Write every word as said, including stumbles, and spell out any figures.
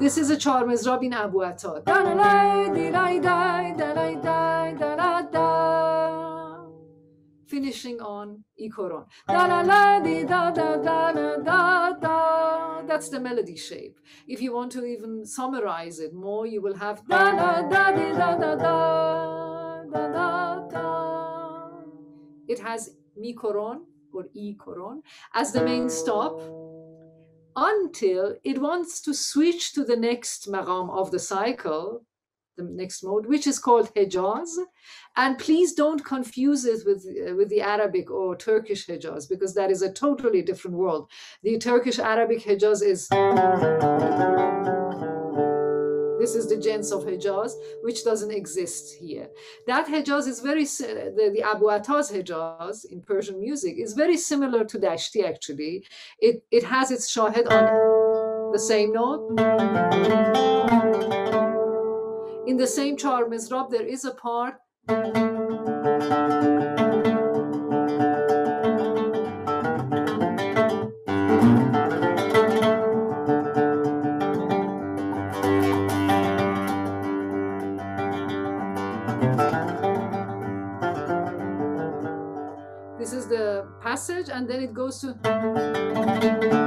this is a char mizrab in Abu Atta. Finishing on ikoron. That's the melody shape. If you want to even summarize it more, you will have it has mi koron or e koron as the main stop until it wants to switch to the next maqam of the cycle, the next mode, which is called Hejaz. And please don't confuse it with, uh, with the Arabic or Turkish Hejaz, because that is a totally different world. The Turkish Arabic Hejaz is, this is the gens of Hejaz, which doesn't exist here. That Hejaz is very, the, the Abu Atta's Hejaz in Persian music is very similar to Dashti actually. It, it has its shahed on the same note. In the same char mizrab, there is a part this is the passage, and then it goes to